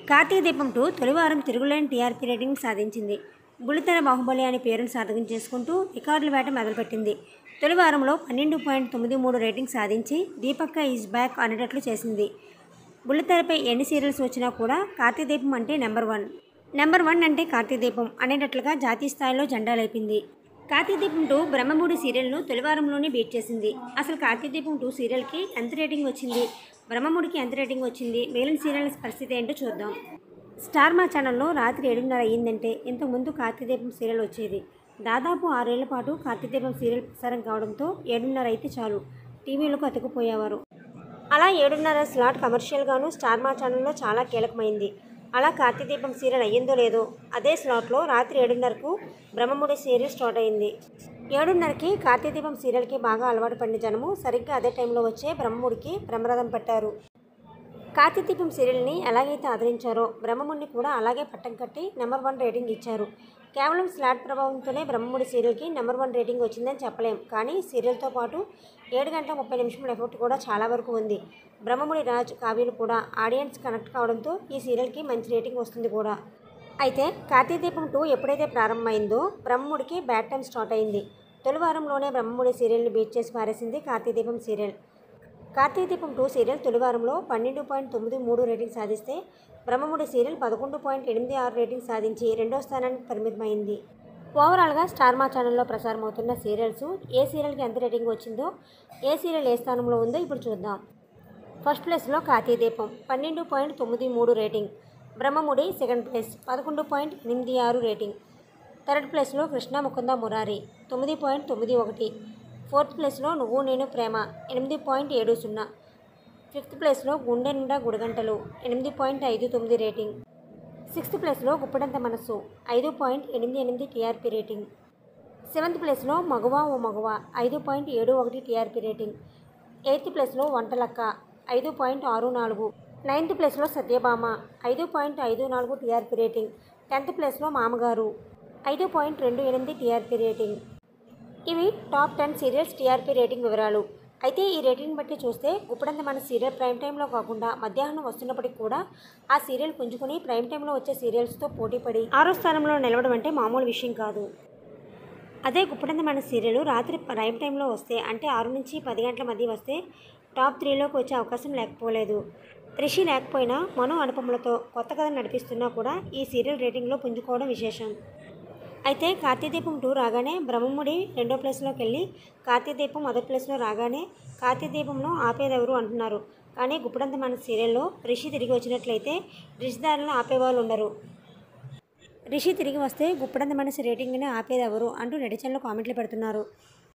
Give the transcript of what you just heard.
కార్తీక దీపం 2 తొలి వారం తిరుగులేని టీఆర్పీ రేటింగ్ సాధించింది. బుల్లితెర బాహుబలి అనే పేరును సాధకం చేసుకుంటూ రికార్డుల వేట మొదలుపెట్టింది. తొలి వారంలో 12.93 రేటింగ్ సాధించి దీపక్క ఈజ్ బ్యాక్ అనేటట్లు చేసింది. బుల్లితెరపై ఎన్ని సీరియల్స్ వచ్చినా కూడా కార్తీక దీపం అంటే నెంబర్ వన్ అంటే కార్తీక దీపం అనేటట్లుగా జాతీయ స్థాయిలో జెండా లేపింది. కార్తీక దీపం 2 బ్రహ్మముడి సీరియల్ను తొలి వారంలోనే బీట్ చేసింది. అసలు కార్తీక దీపం 2 సీరియల్కి ఎంత రేటింగ్ వచ్చింది, బ్రహ్మముడికి ఎంత రేటింగ్ వచ్చింది, మిగిలిన సీరియల్స్ పరిస్థితి ఏంటో చూద్దాం. స్టార్ మా ఛానల్లో రాత్రి 7:30 అయ్యిందంటే ఇంతకుముందు కార్తీక దీపం సీరియల్ వచ్చేది. దాదాపు 6 ఏళ్ల పాటు కార్తీక దీపం సీరియల్ ప్రసారం కావడంతో 7:30 అయితే చాలు టీవీలకు అతుకుపోయేవారు. అలా 7:30 స్లాట్ కమర్షియల్గాను స్టార్ మా ఛానల్లో చాలా కీలకమైంది. అలా కార్తీక దీపం సీరియల్ అయ్యిందో లేదో అదే స్లాట్లో రాత్రి 7:30కు బ్రహ్మముడి సీరియల్ స్టార్ట్ అయింది. 7:30కి కార్తీక దీపం సీరియల్కి బాగా అలవాటు పడిన జనము సరిగ్గా అదే టైంలో వచ్చే బ్రహ్మముడికి బ్రహ్మరథం పట్టారు. కార్తీక దీపం సీరియల్ని ఎలాగైతే ఆదరించారో బ్రహ్మముడిని కూడా అలాగే పట్టం కట్టి నెంబర్ 1 రేటింగ్ ఇచ్చారు. కేవలం స్లాట్ ప్రభావంతోనే బ్రహ్మముడి సీరియల్కి నెంబర్ 1 రేటింగ్ వచ్చిందని చెప్పలేం. కానీ సీరియల్తో పాటు 7 గంటల 30 నిమిషాల ఎఫర్ట్ కూడా చాలా వరకు ఉంది. బ్రహ్మముడి రాజ్ కావ్యలు కూడా ఆడియన్స్ కనెక్ట్ కావడంతో ఈ సీరియల్కి మంచి రేటింగ్ వస్తుంది కూడా. అయితే కార్తీక దీపం 2 ఎప్పుడైతే ప్రారంభమైందో బ్రహ్మముడికి బ్యాడ్ టైం స్టార్ట్ అయింది. తొలి వారంలోనే బ్రహ్మముడి సీరియల్ని బీట్ చేసి పారేసింది కార్తీక దీపం సీరియల్. కార్తీక దీపం 2 సీరియల్ తొలి వారంలో 12.93 రేటింగ్ సాధిస్తే బ్రహ్మముడి సీరియల్ 11.86 రేటింగ్ సాధించి రెండో స్థానానికి పరిమితమైంది. ఓవరాల్గా స్టార్ మా ఛానల్లో ప్రసారం అవుతున్న సీరియల్స్ ఏ సీరియల్కి ఎంత రేటింగ్ వచ్చిందో, ఏ సీరియల్ ఏ స్థానంలో ఉందో ఇప్పుడు చూద్దాం. ఫస్ట్ ప్లేస్లో Karthika Deepam 12.93 rating, Brahmamudi second place 11.86 rating, third ప్లేస్లో కృష్ణ ముకుంద మురారి 9.91, ఫోర్త్ ప్లేస్లో నువ్వు నేను ప్రేమ 8.70, ఫిఫ్త్ ప్లేస్లో గుండె నిండా గుడిగంటలు 8.59 రేటింగ్, సిక్స్త్ ప్లేస్లో గుప్పడంత మనస్సు 5.88 టీఆర్పీ రేటింగ్, సెవెంత్ ప్లేస్లో మగువా ఓ మగువా 5.71 టీఆర్పీ రేటింగ్, ఎయిత్ ప్లేస్లో వంటలక్క 5.64, నైన్త్ ప్లేస్లో సత్యభామ 5.54 టీఆర్పీ రేటింగ్, 10th ప్లేస్లో మామగారు 5.28 టీఆర్పీ రేటింగ్. ఇవి టాప్ 10 సీరియల్స్ టీఆర్పీ రేటింగ్ వివరాలు. అయితే ఈ రేటింగ్ బట్టి చూస్తే గుప్పడంత మన సీరియల్ ప్రైమ్ టైంలో కాకుండా మధ్యాహ్నం వస్తున్నప్పటికీ కూడా ఆ సీరియల్ పుంజుకుని ప్రైమ్ టైంలో వచ్చే సీరియల్స్తో పోటీపడి 6వ స్థానంలో నిలవడం అంటే మామూలు విషయం కాదు. అదే గుప్పడంత మన సీరియల్ రాత్రి ప్రైమ్ టైంలో వస్తే అంటే 6 నుంచి 10 గంటల మధ్య వస్తే టాప్ 3లోకి వచ్చే అవకాశం లేకపోలేదు. రిషి లేకపోయినా మను అనుపములతో కొత్త కథను నడిపిస్తున్నా కూడా ఈ సీరియల్ రేటింగ్లో పుంజుకోవడం విశేషం. అయితే కార్తీక దీపం 2 రాగానే బ్రహ్మముడి రెండో ప్లేస్లోకి వెళ్ళి కార్తీక దీపం మొదటి ప్లేస్లో రాగానే కార్తీక దీపంలో ఆపేదెవరు అంటున్నారు. కానీ గుప్పడంత మన సీరియల్లో రిషి తిరిగి వచ్చినట్లయితే రిషిదారులను ఆపేవాళ్ళు ఉండరు. రిషి తిరిగి వస్తే గుప్పడంత మనసి రేటింగ్ని ఆపేదెవరు అంటూ నెటిజన్లు కామెంట్లు పెడుతున్నారు.